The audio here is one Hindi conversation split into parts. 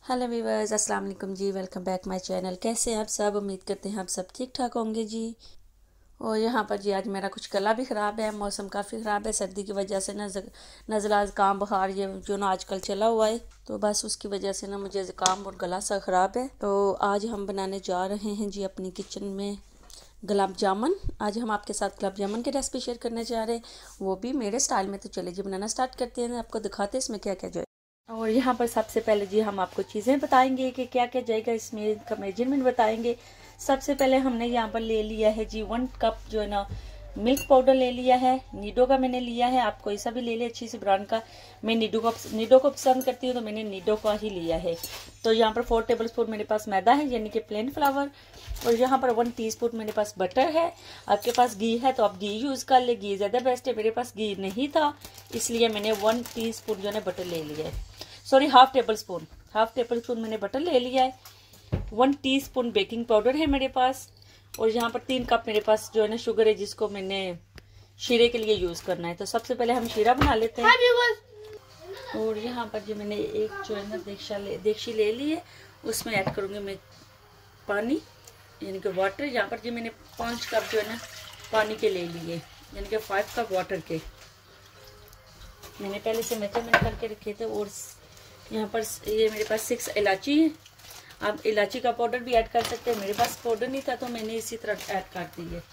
हेलो वीवर्स, अस्सलाम वालेकुम जी। Welcome back my channel. कैसे हैं आप सब? उम्मीद करते हैं आप सब ठीक ठाक होंगे जी। और यहाँ पर जी आज मेरा कुछ गला भी ख़राब है, मौसम काफ़ी ख़राब है सर्दी की वजह से ना, नज़ला ज़ुकाम बुखार ये जो ना आजकल चला हुआ है, तो बस उसकी वजह से ना मुझे ज़ुकाम और गला सा ख़राब है। तो आज हम बनाने जा रहे हैं जी अपनी किचन में गुलाब जामुन। आज हम आपके साथ गुलाब जामुन की रेसिपी शेयर करने जा रहे हैं, वो भी मेरे स्टाइल में। तो चले जी बनाना स्टार्ट करते हैं, आपको दिखाते हैं इसमें क्या क्या जो। और यहाँ पर सबसे पहले जी हम आपको चीज़ें बताएंगे कि क्या क्या जाएगा इसमें, का मेजरमेंट बताएंगे। सबसे पहले हमने यहाँ पर ले लिया है जी 1 कप जो है ना मिल्क पाउडर ले लिया है। नीडो का मैंने लिया है, आप कोई सा भी ले लिया अच्छी सी ब्रांड का। मैं नीडो को पसंद करती हूँ तो मैंने नीडो का ही लिया है। तो यहाँ पर 4 टेबलस्पून मेरे पास मैदा है, यानी कि प्लेन फ्लावर। और यहाँ पर 1 टीस्पून मेरे पास बटर है। आपके पास घी है तो आप घी यूज़ कर ले, घी ज़्यादा बेस्ट है। मेरे पास घी नहीं था इसलिए मैंने 1 टीस्पून जो है बटर ले लिया है, सॉरी हाफ टेबल स्पून मैंने बटर ले लिया है। 1 टीस्पून बेकिंग पाउडर है मेरे पास। और यहाँ पर 3 कप मेरे पास जो है ना शुगर है, जिसको मैंने शीरे के लिए यूज़ करना है। तो सबसे पहले हम शीरा बना लेते हैं। और यहाँ पर जो मैंने एक जो है ना देगची ले ली है, उसमें ऐड करूँगी मैं पानी, यानी कि वाटर। यहाँ पर जो मैंने 5 कप जो है ना पानी के ले लिए, यानी कि 5 कप वाटर के मैंने पहले से मेजरमेंट करके रखे थे। और यहाँ पर ये मेरे पास 6 इलायची है। आप इलायची का पाउडर भी ऐड कर सकते हैं, मेरे पास पाउडर नहीं था तो मैंने इसी तरह ऐड कर दी है।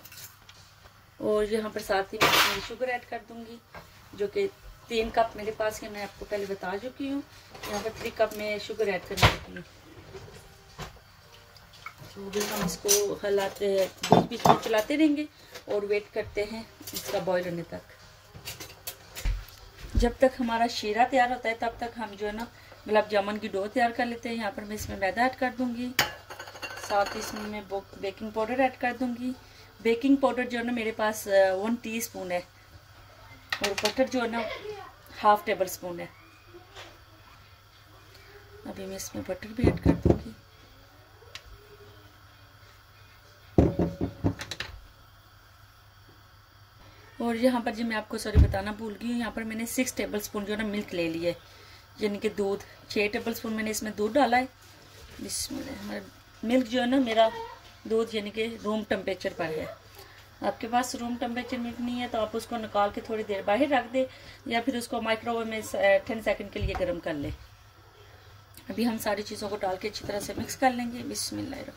और यहाँ पर साथ ही मैं शुगर ऐड कर दूंगी, जो कि 3 कप मेरे पास है, मैं आपको पहले बता चुकी हूँ। यहाँ पर 3 कप में शुगर ऐड करने लगी हूँ। तो भी हम इसको हिलाते बीच बीच में चलाते रहेंगे और वेट करते हैं इसका बॉयल होने तक। जब तक हमारा शीरा तैयार होता है तब तक हम जो है ना गुलाब जामुन की डो तैयार कर लेते हैं। यहाँ पर मैं इसमें मैदा ऐड कर दूंगी, साथ ही इसमें मैं बेकिंग पाउडर ऐड कर दूंगी। बेकिंग पाउडर जो है ना मेरे पास 1 टीस्पून है, और बटर जो है ना हाफ टेबल स्पून है। अभी मैं इसमें बटर भी ऐड कर दूंगी। और यहाँ पर जी मैं आपको सॉरी बताना भूल गई हूँ, यहाँ पर मैंने 6 टेबल स्पून जो है ना मिल्क ले लिया है, यानी कि दूध। 6 टेबल स्पून मैंने इसमें दूध डाला है। इसमें मिल्क जो है ना मेरा दूध यानी कि रूम टेम्परेचर पर है। आपके पास रूम टेम्परेचर मिल्क नहीं है तो आप उसको निकाल के थोड़ी देर बाहर रख दे, या फिर उसको माइक्रोवेव में 10 सेकंड के लिए गर्म कर ले। अभी हम सारी चीज़ों को डाल के अच्छी तरह से मिक्स कर लेंगे। बिस्मिल्लाह।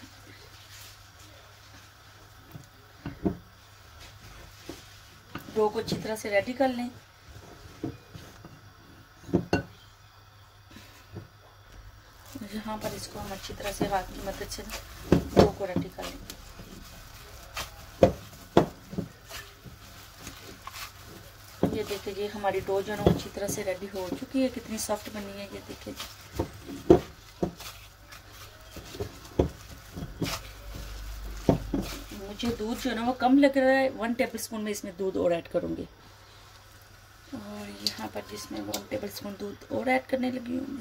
डो को अच्छी तरह से रेडी कर लें। यहाँ पर इसको हम अच्छी तरह से हाथ की मदद से डो को रेडी कर लेंगे। ये देखिए जी हमारी डो जो है अच्छी तरह से रेडी हो चुकी है, कितनी सॉफ्ट बनी है ये देखिए जी। मुझे दूध जो है ना वो कम लग रहा है, 1 टेबल स्पून में इसमें दूध और ऐड करूँगी। और यहाँ पर जिसमें 1 टेबल स्पून दूध और ऐड करने लगी हूँ।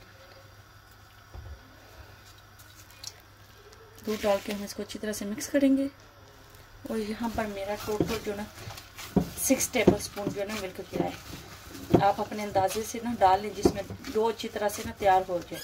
दूध डाल के हम इसको अच्छी तरह से मिक्स करेंगे। और यहाँ पर मेरा टोटल जो ना 6 टेबल स्पून जो है ना मिल्क गया है। आप अपने अंदाजे से ना डाल लें, जिसमें डो अच्छी तरह से ना तैयार हो जाए।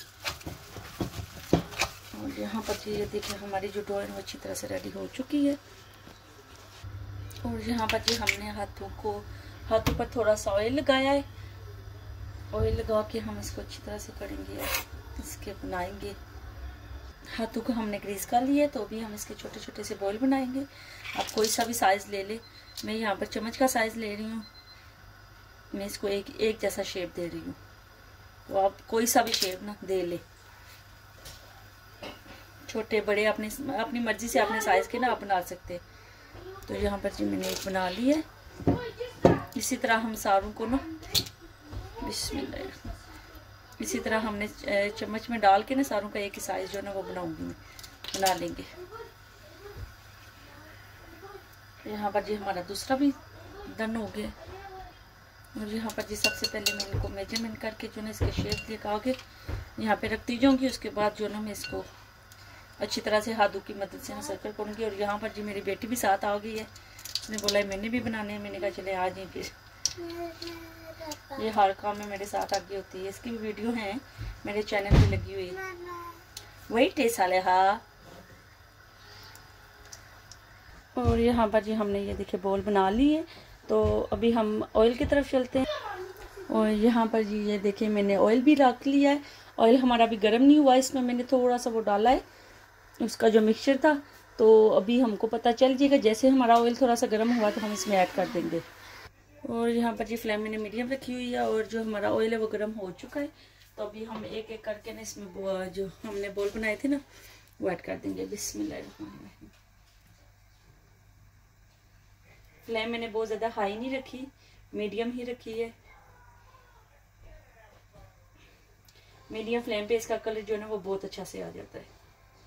और यहाँ पर ये देखिए हमारी जो डो है वो अच्छी तरह से रेडी हो चुकी है। और यहाँ पर जी हमने हाथों पर थोड़ा सा ऑयल लगाया है। ऑयल लगा के हम इसको अच्छी तरह से करेंगे, इसके बनाएंगे। हाथों को हमने ग्रीस कर लिया, तो भी हम इसके छोटे छोटे से बॉल बनाएंगे। आप कोई सा भी साइज़ ले ले, मैं यहाँ पर चम्मच का साइज़ ले रही हूँ। मैं इसको एक जैसा शेप दे रही हूँ, तो आप कोई सा भी शेप ना दे ले, छोटे बड़े अपनी मर्जी से अपने साइज़ के ना आप बना सकते। तो यहाँ पर जी मैंने एक बना ली है। इसी तरह हम सारों को ना बिस्मिल्लाह इसी तरह हमने चम्मच में डाल के ना सारों का एक ही साइज जो है ना वो बना लेंगे। यहाँ पर जी हमारा दूसरा भी डन हो गया। और यहाँ पर जी सबसे पहले मैं इनको मेजरमेंट करके जो ना इसके शेप लगा के यहाँ पे रखती जाऊँगी। उसके बाद जो ना मैं इसको अच्छी तरह से हाथों की मदद से ना सर्कल करूँगी। और यहाँ पर जी मेरी बेटी भी साथ आ गई है, उसने बोला है मैंने भी बनाने हैं। मैंने कहा चले आ जाए फिर। ये हर काम में मेरे साथ आगे होती है। इसकी भी वीडियो है मेरे चैनल पे लगी हुई। वही टेस्ट साले हाँ। और यहाँ पर जी हमने ये देखिए बॉल बना ली है। तो अभी हम ऑयल की तरफ चलते हैं। और यहाँ पर जी ये देखिए मैंने ऑयल भी रख लिया है। ऑयल हमारा अभी गर्म नहीं हुआ, इसमें मैंने थोड़ा सा वो डाला है उसका जो मिक्सचर था। तो अभी हमको पता चल जाएगा जैसे हमारा ऑयल थोड़ा सा गर्म हुआ तो हम इसमें ऐड कर देंगे। और यहाँ पर जी फ्लेम मैंने मीडियम रखी हुई है और जो हमारा ऑयल है वो गर्म हो चुका है। तो अभी हम एक एक करके ना इसमें जो हमने बॉल बनाए थे ना वो ऐड कर देंगे। बिस्मिल्लाह। फ्लेम मैंने बहुत ज़्यादा हाई नहीं रखी, मीडियम ही रखी है। मीडियम फ्लेम पे इसका कलर जो है ना वो बहुत अच्छा से आ जाता है।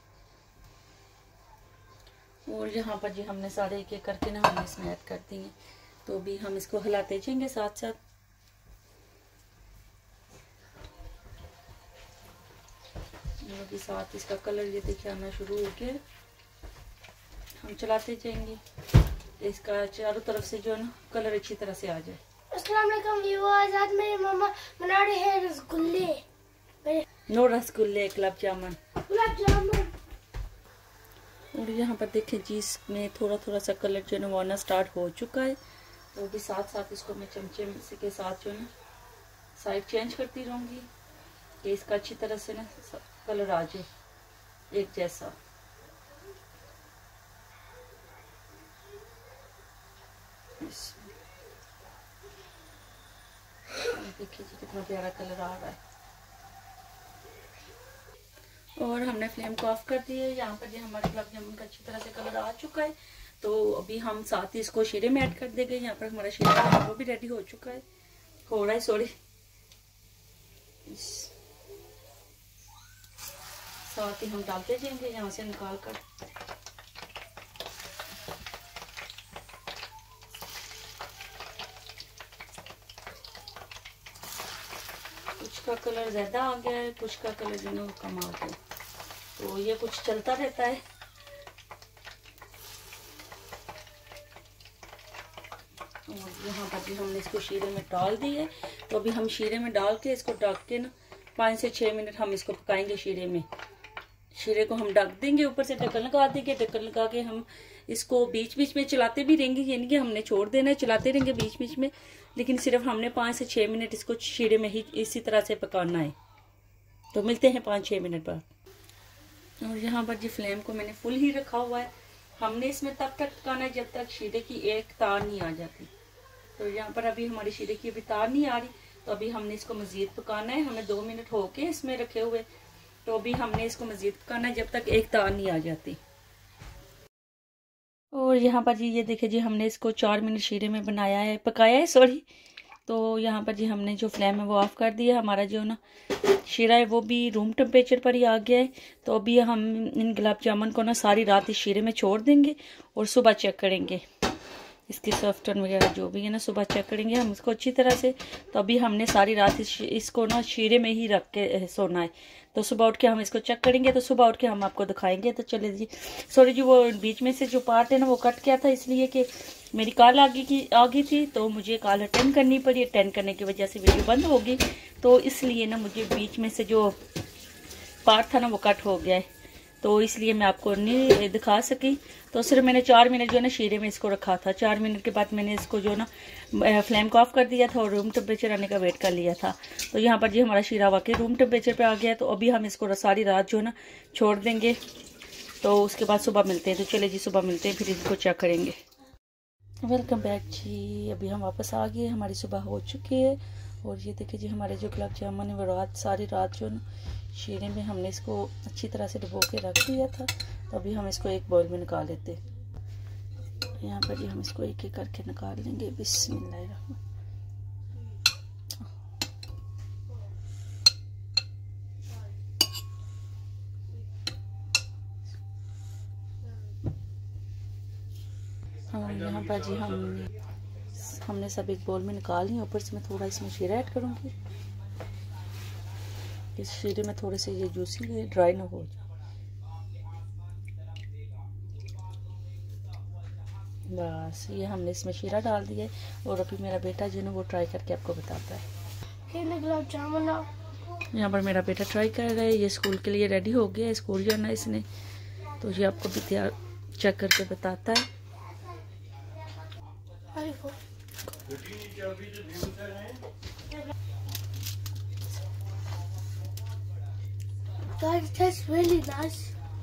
और यहाँ पर जी हमने सारे एक एक करके ना हमने इसमें ऐड कर दिए। तो अभी हम इसको हिलाते जाएंगे साथ साथ। अभी साथ इसका कलर ये देखिए आना शुरू हो गया, हम चलाते जाएंगे इसका चारों तरफ से जो है ना कलर अच्छी तरह से आ जाए। अस्सलाम वालेकुम व्यूअर्स, आज मेरी मम्मा बना रहे हैं रसगुल्ले। नो रसगुल्ले, गुलाब जामुन। और यहाँ पर देखें जी इसमें थोड़ा थोड़ा सा कलर जो है ना वो आना स्टार्ट हो चुका है। तो अभी साथ साथ इसको मैं चमचे के साथ जो है ना साइड चेंज करती रहूँगी कि इसका अच्छी तरह से ना कलर आ जाए एक जैसा। देखिए जी कितना प्यारा कलर आ रहा है। और हमने फ्लेम को ऑफ कर दिया है। यहाँ पर जो हमारे गुलाब जामुन का अच्छी तरह से कलर आ चुका है। तो अभी हम साथ ही इसको शीरे में ऐड कर देंगे। यहाँ पर हमारा शीरा वो भी रेडी हो चुका है, हो रहा है सॉरी। साथ ही हम डालते जाएंगे यहाँ से निकाल कर। कुछ का कलर ज्यादा आ गया है, कुछ का कलर जो है वो कम आ गया, तो ये कुछ चलता रहता है। और यहाँ पर भी हमने इसको शीरे में डाल दी है। तो अभी हम शीरे में डाल के इसको ढक के ना 5 से 6 मिनट हम इसको पकाएंगे शीरे में। शीरे को हम ढक देंगे, ऊपर से ढक्कन लगा देंगे। ढक्कन लगा के हम इसको बीच बीच में चलाते भी रहेंगे, यानी कि हमने छोड़ देना है, चलाते रहेंगे बीच बीच में। लेकिन सिर्फ हमने 5 से 6 मिनट इसको शीरे में ही इसी तरह से पकाना है। तो मिलते हैं 5-6 मिनट बाद। और यहाँ पर जी फ्लेम को मैंने फुल ही रखा हुआ है। हमने इसमें तब तक पकाना है जब तक शीरे की एक तार नहीं आ जाती। तो यहाँ पर अभी हमारी शीरे की अभी तार नहीं आ रही, तो अभी हमने इसको मज़ीद पकाना है। हमें 2 मिनट हो के इसमें रखे हुए, तो अभी हमने इसको मज़ीद पकाना है जब तक एक तार नहीं आ जाती। और यहाँ पर जी ये देखिए जी हमने इसको 4 मिनट शीरे में बनाया है, पकाया है सॉरी। तो यहाँ पर जी हमने जो फ्लेम है वो ऑफ कर दिया। हमारा जो ना शीरा है वो भी रूम टेम्परेचर पर ही आ गया है। तो अभी हम इन गुलाब जामुन को ना सारी रात इस शीरे में छोड़ देंगे और सुबह चेक करेंगे इसकी सॉफ्टन वगैरह जो भी है ना, सुबह चेक करेंगे हम इसको अच्छी तरह से। तो अभी हमने सारी रात इसको ना शीरे में ही रख के सोना है। तो सुबह उठ के हम इसको चेक करेंगे, तो सुबह उठ के हम आपको दिखाएंगे। तो चले जी, सॉरी जी वो बीच में से जो पार्ट है ना वो कट गया था, इसलिए कि मेरी कॉल आ गई थी, तो मुझे कॉल अटेंड करनी पड़ी। अटेंड करने की वजह से वीडियो बंद होगी, तो इसलिए ना मुझे बीच में से जो पार्ट था ना वो कट हो गया है, तो इसलिए मैं आपको नहीं दिखा सकी। तो सिर्फ मैंने 4 मिनट जो है ना शीरे में इसको रखा था। 4 मिनट के बाद मैंने इसको जो ना फ्लेम को ऑफ कर दिया था और रूम टेम्परेचर आने का वेट कर लिया था। तो यहाँ पर जी हमारा शीरा वाकई रूम टेम्परेचर पे आ गया है। तो अभी हम इसको सारी रात जो है ना छोड़ देंगे, तो उसके बाद सुबह मिलते हैं। तो चले जी सुबह मिलते हैं, फिर इसको चेक करेंगे। वेलकम बैक जी, अभी हम वापस आ गए, हमारी सुबह हो चुकी है। और ये देखिए जी हमारे जो गुलाब जामुन है वो सारी रात जो ना शीरे में हमने इसको अच्छी तरह से डुबो के रख दिया था। तो अभी हम इसको एक बाउल में निकाल लेते हैं। यहाँ पर जी हम इसको एक एक करके निकाल लेंगे। बिस्मिल्लाह। हाँ यहाँ पर जी हमने सब एक बाउल में निकाल लिया। ऊपर से मैं थोड़ा इसमें शीरा ऐड करूँगी, इस शीरे में थोड़े से ये जूसी है, ड्राई ना हो। बस ये हमने इसमें शीरा डाल दिया है और अभी मेरा बेटा जो है वो ट्राई करके आपको बताता है। गुलाब जामुन यहाँ पर मेरा बेटा ट्राई कर रहा है। ये स्कूल के लिए रेडी हो गया है, स्कूल जाना है इसने, तो ये आपको भी तैयार चेक करके बताता है। really nice.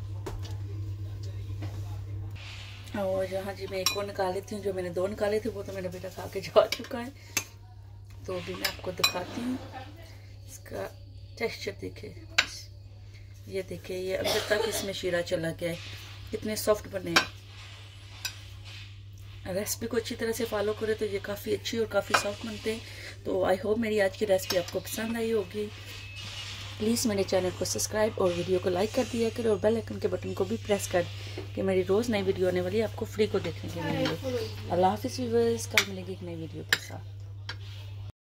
और यहाँ जी मैं एक और निकाली थी, जो मैंने 2 निकाले थे वो तो मेरा बेटा खा के जा चुका है, तो अभी मैं आपको दिखाती हूँ। इसका टेक्सचर देखे, ये देखे, ये अंदर तक इसमें शीरा चला गया है, कितने सॉफ्ट बने हैं। रेसिपी को अच्छी तरह से फॉलो करें तो ये काफ़ी अच्छी और काफ़ी सॉफ्ट बनते हैं। तो आई होप मेरी आज की रेसिपी आपको पसंद आई होगी। प्लीज़ मेरे चैनल को सब्सक्राइब और वीडियो को लाइक कर दिया करें और बेल आइकन के बटन को भी प्रेस कर कि मेरी रोज़ नई वीडियो आने वाली है, आपको फ्री को देखने के लिए मिले। अल्लाह हाफिज़ व्यूअर्स, कल मिलेगी एक नई वीडियो के साथ।